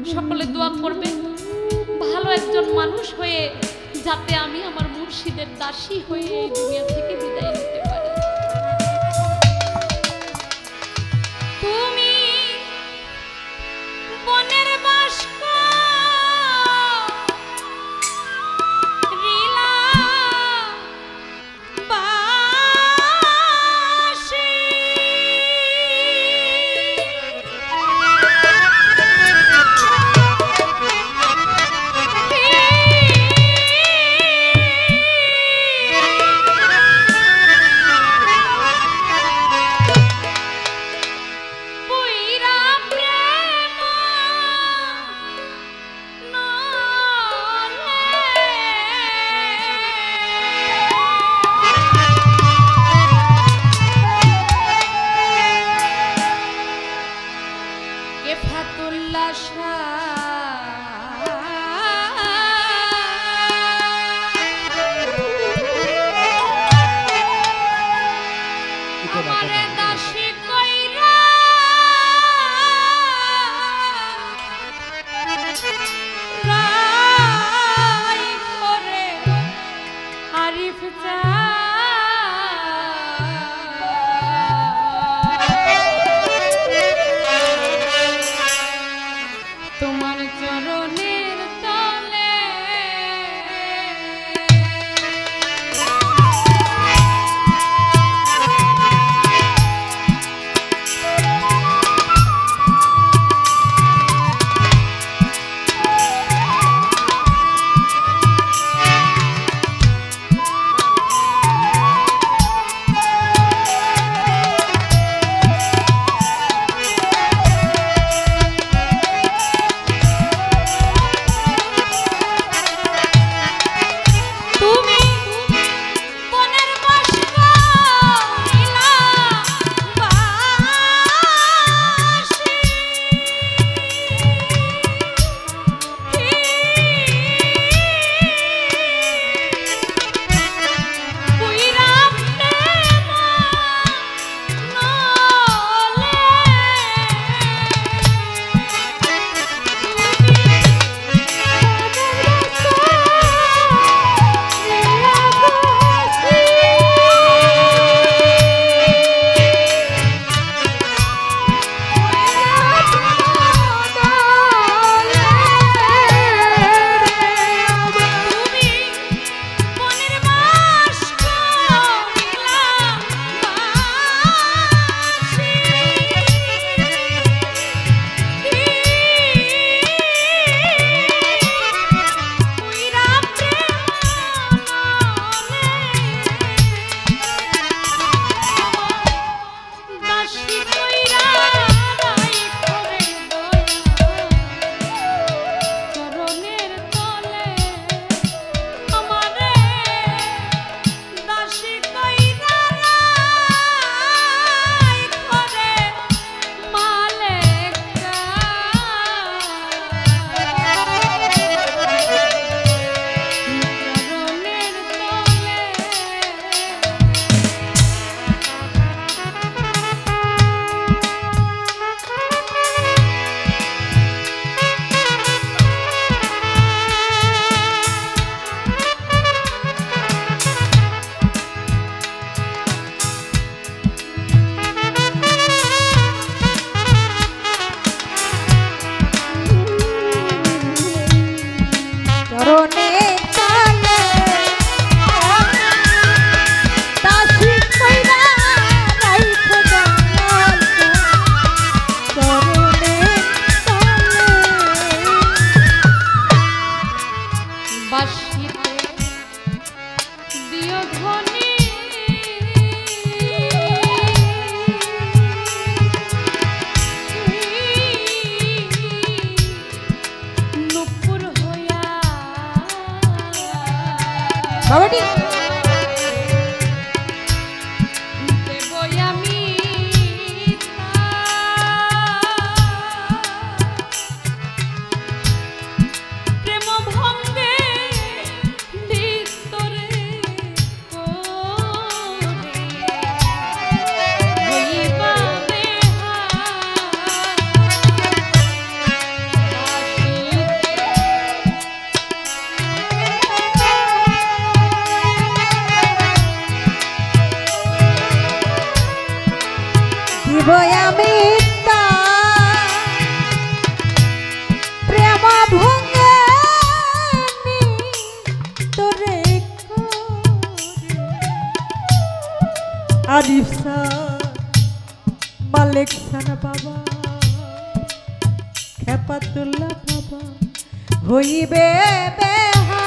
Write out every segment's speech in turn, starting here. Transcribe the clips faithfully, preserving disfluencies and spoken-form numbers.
সকলে দোয়া করবে ভালো একজন মানুষ হয়ে যাতে আমি আমার মুর্শিদের দাসী হয়ে এই দুনিয়া থেকে বিদায় নিতে পারি। তুমি বনের বাস্ক বাবাটি কালেকশন বাবা খেপাতুল্লাহ বাবা হইবে বেহা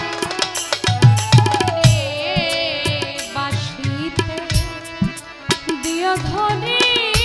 বাঁশিতে দিও ধ্বনি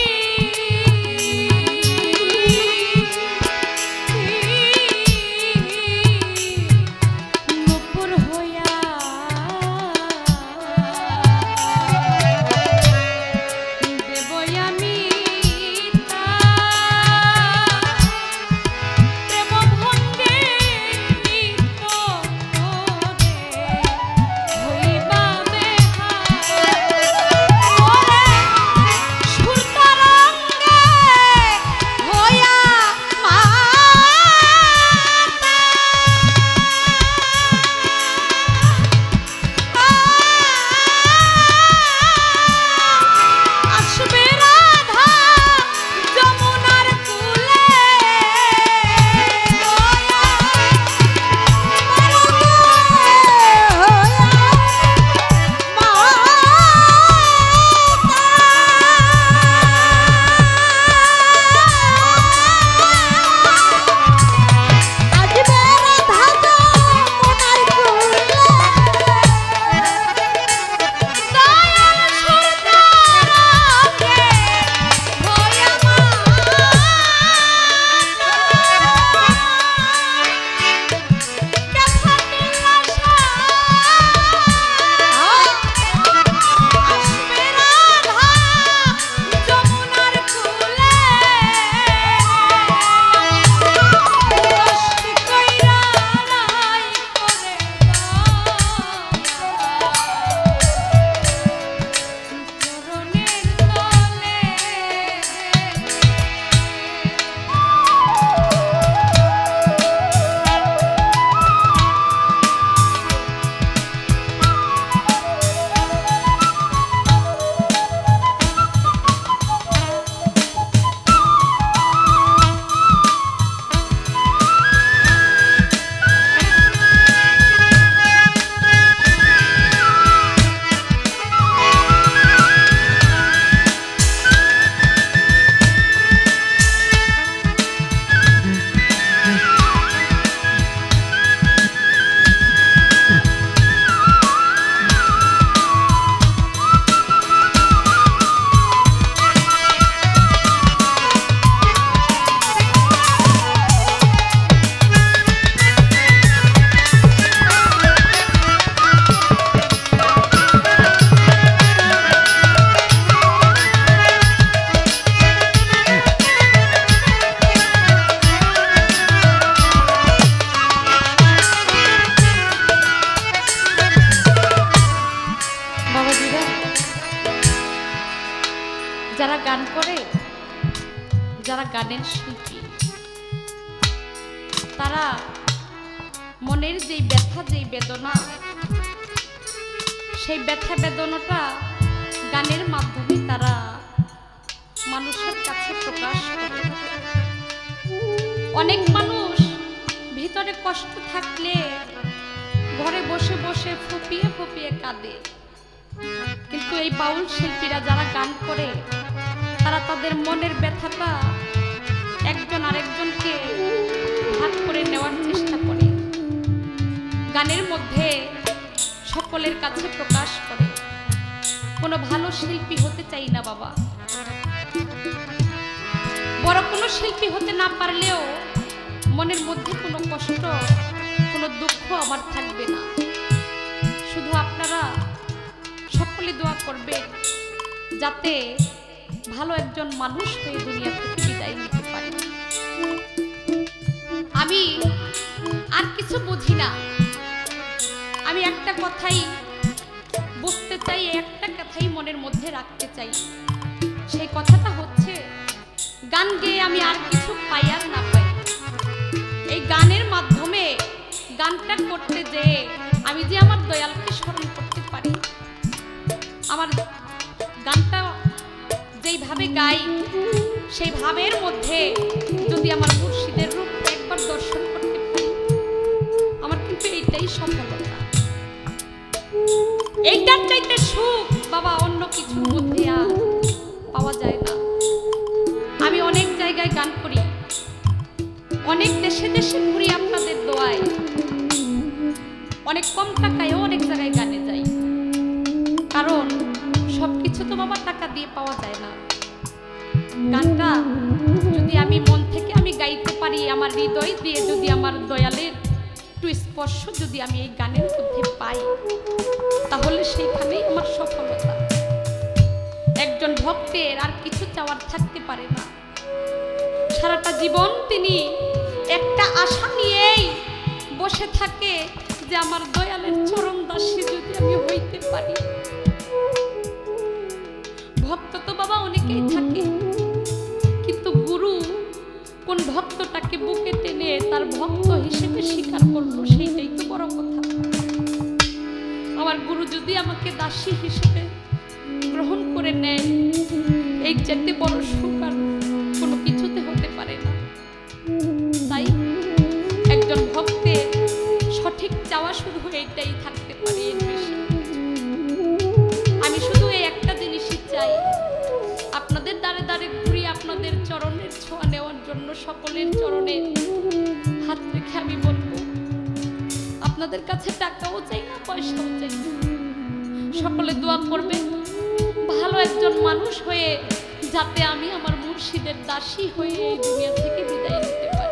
যারা গান করে, যারা গানের শিল্পী, তারা মনের যেই ব্যথা, যেই বেদনা, সেই ব্যথা বেদনাটা গানের মাধ্যমে তারা মানুষের কাছে প্রকাশ করে। অনেক মানুষ ভিতরে কষ্ট থাকলে ঘরে বসে বসে ফুপিয়ে ফুপিয়ে কাঁদে, কিন্তু এই বাউল শিল্পীরা যারা গান করে তারা তাদের মনের ব্যথাটা একজন আরেকজনকে ভাগ করে নেওয়ার চেষ্টা করে, গানের মধ্যে সকলের কাছে প্রকাশ করে। কোনো ভালো শিল্পী হতে চাই না বাবা, বড় কোনো শিল্পী হতে না পারলেও মনের মধ্যে কোনো কষ্ট, কোনো দুঃখ আমার থাকবে না। শুধু আপনারা সকলে দোয়া করবেন যাতে ভালো একজন মানুষ হয়ে দুনিয়া থেকে বিদায় নিতে পারে। আমি আর কিছু বুঝি না, আমি একটা কথাই বুঝতে চাই, একটা কথাই মনের মধ্যে রাখতে চাই। সেই কথাটা হচ্ছে, গান গেয়ে আমি আর কিছু পাই আর না পাই, এই গানের মাধ্যমে গানটা করতে যেয়ে আমি যে আমার দয়ালকে স্মরণ করতে পারি, আমার গানটা যেইভাবে গাই সেই ভাবের মধ্যে যদি আমার মুর্শিদের রূপ একবার দর্শন করতে পারি, আমার কিন্তু এইটাই সফলতা। এইটার চাইতে সুখ বাবা অন্য কিছুর মধ্যে আর পাওয়া যায় না। জায়গায় গান করি, অনেক দেশে দেশে ঘুরি আপনাদের দোয়ায়, অনেক কম টাকায়ও অনেক জায়গায় গানে যাই। কারণ সবকিছু তো বাবা টাকা দিয়ে পাওয়া যায় না। গানটা যদি আমি মন থেকে আমি গাইতে পারি, আমার হৃদয় দিয়ে যদি আমার দয়ালের একটু স্পর্শ যদি আমি এই গানের মধ্যে পাই, তাহলে সেইখানেই আমার সফলতা। একজন ভক্তের আর কিছু চাওয়ার থাকতে পারে না। সারাটা জীবন তিনি একটা আশা নিয়েই বসে থাকে যে আমার দয়ালের চরণ দাসী যদি আমি হইতে পারি। ভক্ত তো বাবা অনেকেই থাকে, কিন্তু গুরু কোন ভক্তটাকে বুকে টেনে তার ভক্ত হিসেবে স্বীকার করলো, সেইটাই তো বড় কথা। আমার গুরু যদি আমাকে দাসী হিসেবে গ্রহণ করে নেয়, এই চাইতে বড় সুখ আর কোনো কিছুতে হতে পারে না। তাই একজন ভক্তের সঠিক চাওয়া শুধু এইটাই থাকতে পারে। আমি শুধু এই একটা জিনিসই চাই, আপনাদের দ্বারে দ্বারে ঘুরি আপনাদের চরণের ছোঁয়া নেওয়ার জন্য। সকলের চরণে হাত রেখে আমি বলবো, আপনাদের কাছে টাকাও চাই না, পয়সাও চাই না। সকলে দোয়া করবেন ভালো একজন মানুষ হয়ে, যাতে আমি আমার মুর্শিদের দাসী হয়ে এই দুনিয়া থেকে বিদায় নিতে পারি।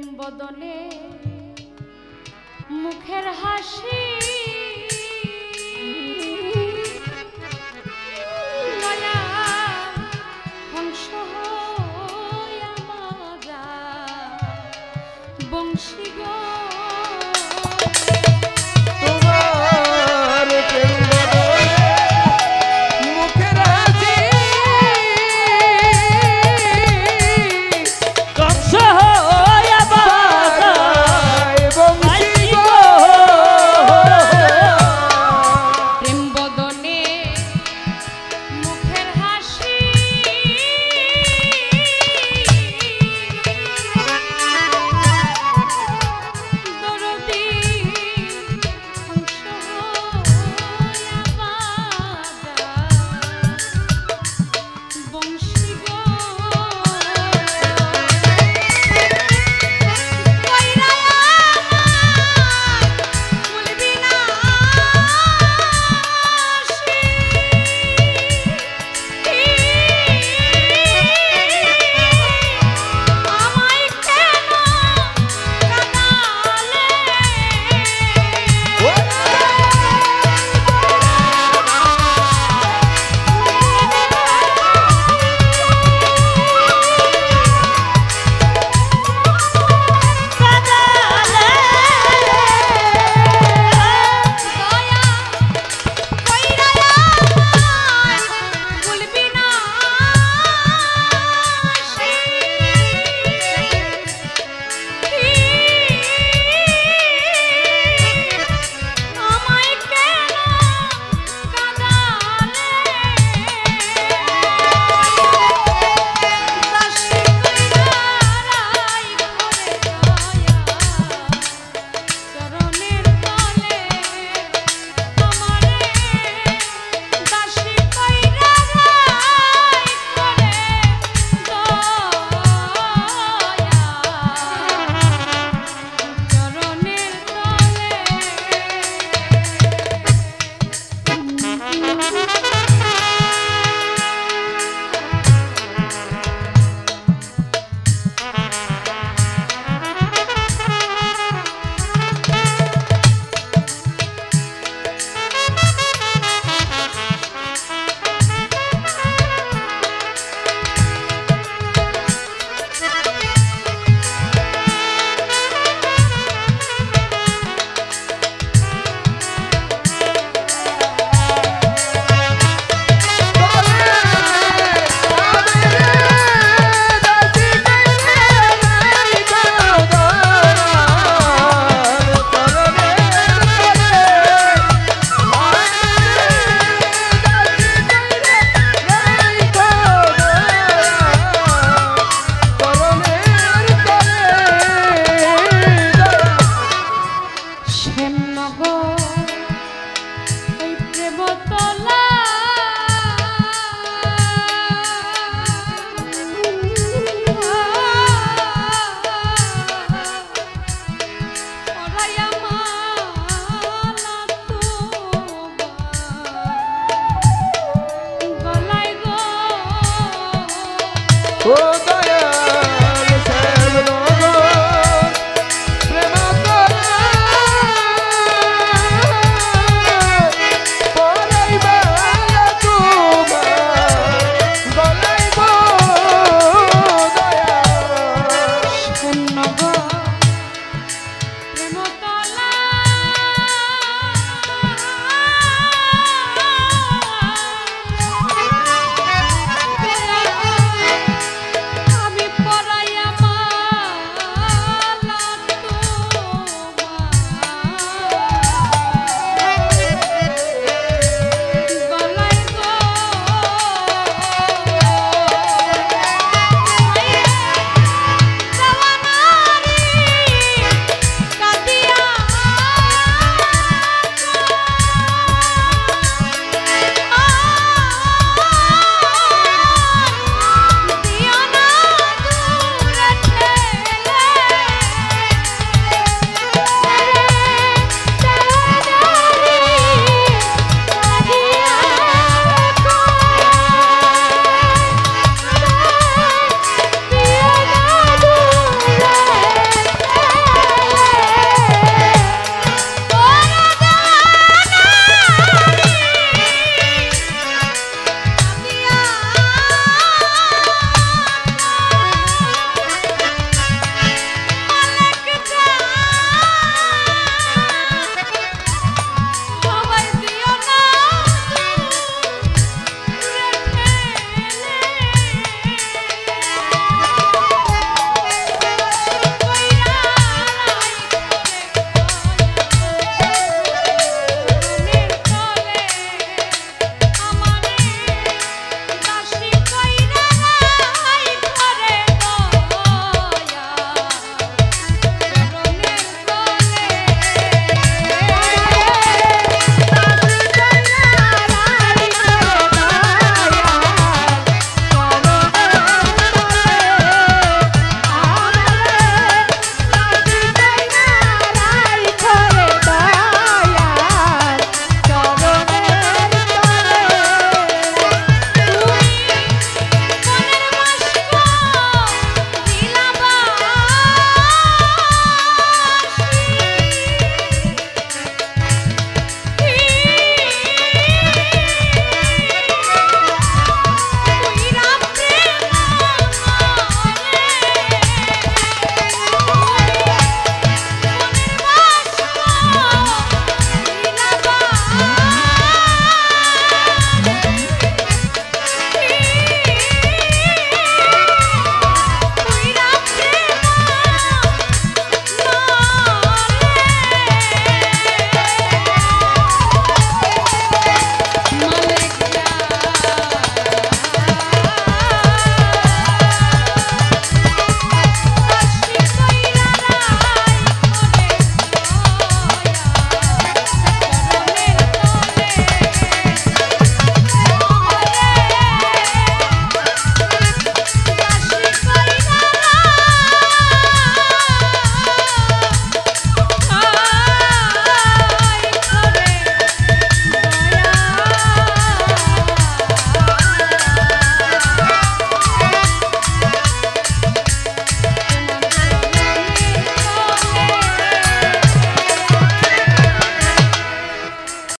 বদনে মুখের হাসি নয়া হংস হইয়া মারা বংশী